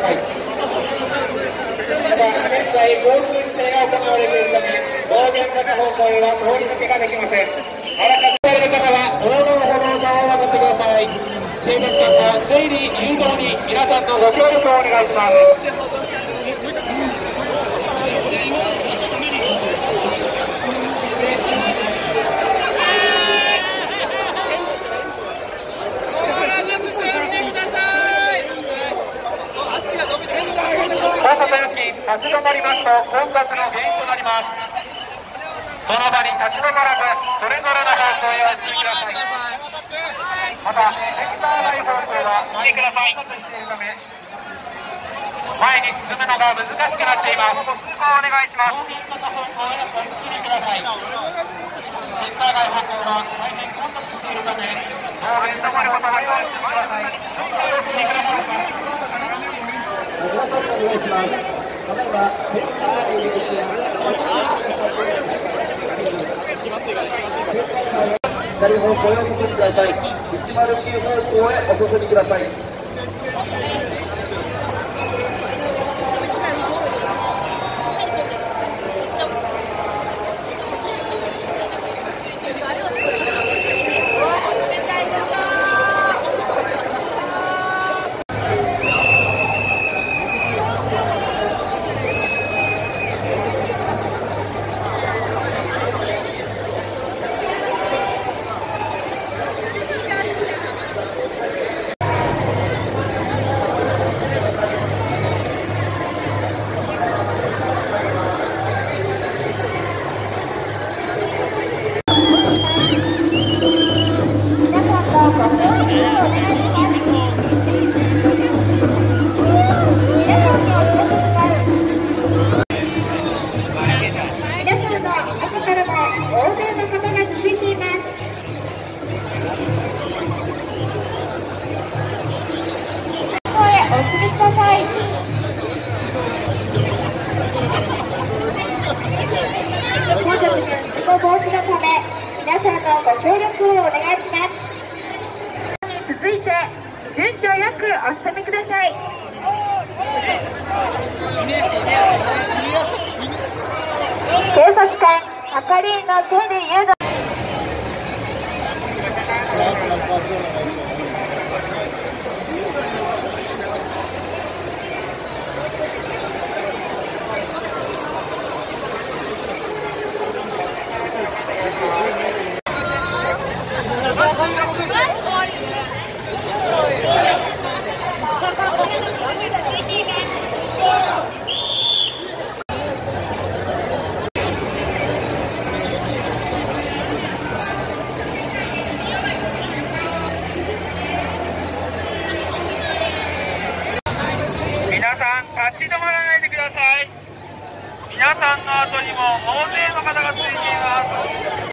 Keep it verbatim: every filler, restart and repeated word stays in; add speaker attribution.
Speaker 1: さい。また現在交通規制が行われているため道玄坂方向へは通り抜けができません。あらかじめいる方は横断歩道側を渡ってください。警察官は出入り誘導に皆さんのご協力をお願いします。立ち止まりますと混雑の原因となります。その場に立ち止まらずそれぞれの方向へお進みください。またセクター内方向は前くださいしているため前に進むのが難しくなっています。ご通行お願いします。片方向へお進みください。セクター内方向は大変混雑しているため当面止まることは用意してください。どうぞお進みください。お願いします。左方向へお進みください。いちまるきゅう方向へお進みください。防止のため皆さんのご協力をお願いします。続いて順序よくお進みください。警察官係員の手で誘導。立ち止まらないでください。皆さんの後にも大勢の方がついています。